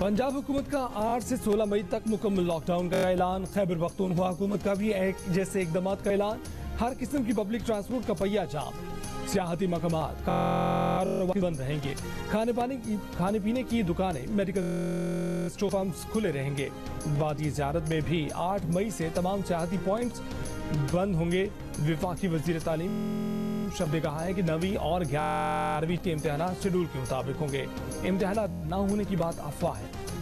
पंजाब हुकूमत का 8 से 16 मई तक मुकम्मल लॉकडाउन का ऐलान। खैबर पख्तूनख्वा हुकूमत का भी एक जैसे इकदाम का ऐलान। हर किस्म की पब्लिक ट्रांसपोर्ट का पहिया जाम। सियाहती मकामात बंद रहेंगे। खाने पीने की दुकानें, मेडिकल स्टोर पंप्स खुले रहेंगे। वादी ज़ियारत में भी 8 मई से तमाम सियाहती पॉइंट्स बंद होंगे। वफाकी वज़ीर तालीम शब्द ने कहा है कि 9वीं और 11वीं के इम्तिहान शेड्यूल के मुताबिक होंगे। इम्तिहान ना होने की बात अफवाह है।